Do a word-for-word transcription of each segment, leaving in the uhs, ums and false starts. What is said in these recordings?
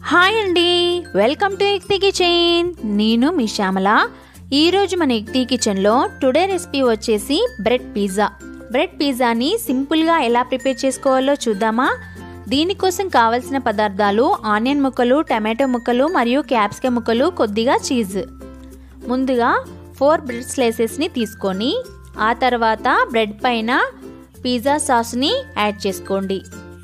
Hi అండి, welcome to ఎక్తి kitchen. నేను మీ శ్యామల. ఈరోజు మన ఎక్తి కిచెన్లో టుడే రెసిపీ వచ్చేసి బ్రెడ్ పిజ్జా. బ్రెడ్ పిజ్జాని సింపుల్గా ఎలా ప్రిపేర్ చేసుకోవాలో చూద్దామా? దీనికోసం కావలసిన పదార్థాలు ఆనియన్ ముక్కలు, టమాటో ముక్కలు మరియు క్యాప్సికమ్ ముక్కలు, కొద్దిగా చీజ్. ముందుగా ఫోర్ బ్రెడ్ స్లైసెస్ని తీసుకొని ఆ తర్వాత బ్రెడ్ పైన పిజ్జా సాస్ని యాడ్ చేసుకోండి.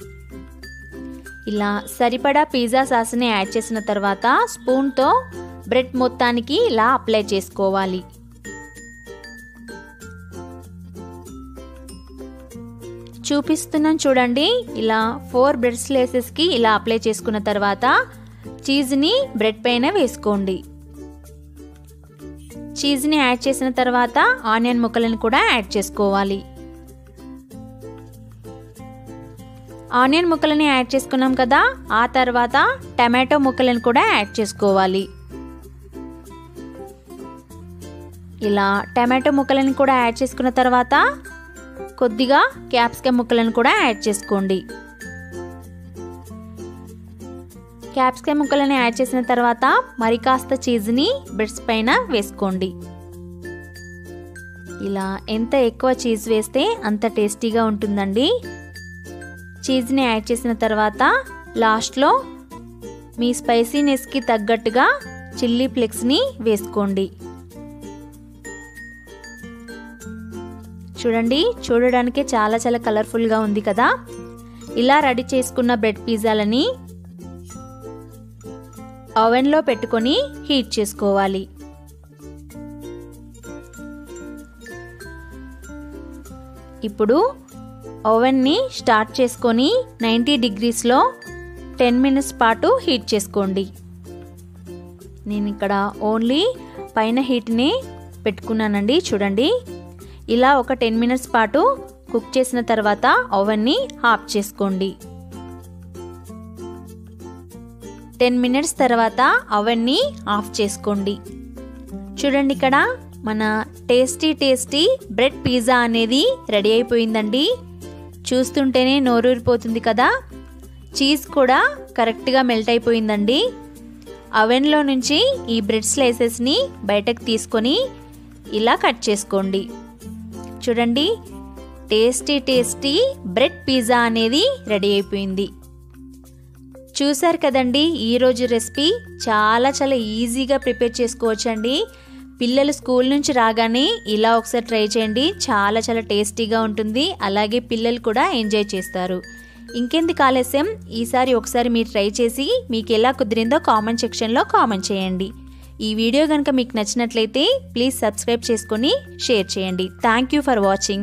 ఇలా సరిపడా పిజ్జా సాస్ని యాడ్ చేసిన తర్వాత స్పూన్తో బ్రెడ్ మొత్తానికి ఇలా అప్లై చేసుకోవాలి. చూపిస్తున్నాను చూడండి. ఇలా ఫోర్ బ్రెడ్ స్లైసెస్కి ఇలా అప్లై చేసుకున్న తర్వాత చీజ్ని బ్రెడ్ పైన వేసుకోండి. చీజ్ని యాడ్ చేసిన తర్వాత ఆనియన్ ముక్కలను కూడా యాడ్ చేసుకోవాలి. ఆనియన్ ముక్కలని యాడ్ చేసుకున్నాం కదా, ఆ తర్వాత టమాటో ముక్కలను కూడా యాడ్ చేసుకోవాలి. ఇలా టమాటో ముక్కలను కూడా యాడ్ చేసుకున్న తర్వాత కొద్దిగా క్యాప్సికమ్ ముక్కలను కూడా యాడ్ చేసుకోండి. క్యాప్సికమ్ ముక్కలను యాడ్ చేసిన తర్వాత మరి కాస్త చీజ్ని బ్రెడ్స్ పైన వేసుకోండి. ఇలా ఎంత ఎక్కువ చీజ్ వేస్తే అంత టేస్టీగా ఉంటుందండి. చీజ్ని యాడ్ చేసిన తర్వాత లాస్ట్లో మీ స్పైసీనెస్కి తగ్గట్టుగా చిల్లీ ఫ్లేక్స్ని వేసుకోండి. చూడండి, చూడడానికి చాలా చాలా కలర్ఫుల్గా ఉంది కదా. ఇలా రెడీ చేసుకున్న బ్రెడ్ పిజ్జాలని ఓవెన్లో పెట్టుకొని హీట్ చేసుకోవాలి. ఇప్పుడు ఓవెన్ని స్టార్ట్ చేసుకొని నైంటీ డిగ్రీస్లో టెన్ మినిట్స్ పాటు హీట్ చేసుకోండి. నేను ఇక్కడ ఓన్లీ పైన హీట్ని పెట్టుకున్నానండి. చూడండి, ఇలా ఒక టెన్ మినిట్స్ పాటు కుక్ చేసిన తర్వాత ఓవెన్ని ఆఫ్ చేసుకోండి. టెన్ మినిట్స్ తర్వాత ఓవెన్ని ఆఫ్ చేసుకోండి. చూడండి, ఇక్కడ మన టేస్టీ టేస్టీ బ్రెడ్ పిజ్జా అనేది రెడీ అయిపోయిందండి. చూస్తుంటేనే నోరూరిపోతుంది కదా. చీజ్ కూడా కరెక్ట్గా మెల్ట్ అయిపోయిందండి. అవెన్లో నుంచి ఈ బ్రెడ్ స్లైసెస్ని బయటకు తీసుకొని ఇలా కట్ చేసుకోండి. చూడండి, టేస్టీ టేస్టీ బ్రెడ్ పిజ్జా అనేది రెడీ అయిపోయింది. చూసారు కదండి, ఈరోజు రెసిపీ చాలా చాలా ఈజీగా ప్రిపేర్ చేసుకోవచ్చండి. పిల్లలు స్కూల్ నుంచి రాగానే ఇలా ఒకసారి ట్రై చేయండి. చాలా చాలా టేస్టీగా ఉంటుంది. అలాగే పిల్లలు కూడా ఎంజాయ్ చేస్తారు. ఇంకెందుకు ఆలస్యం, ఈసారి ఒకసారి మీరు ట్రై చేసి మీకు ఎలా కుదిరిందో కామెంట్ సెక్షన్లో కామెంట్ చేయండి. ఈ వీడియో కనుక మీకు నచ్చినట్లయితే ప్లీజ్ సబ్స్క్రైబ్ చేసుకొని షేర్ చేయండి. Thank you for watching.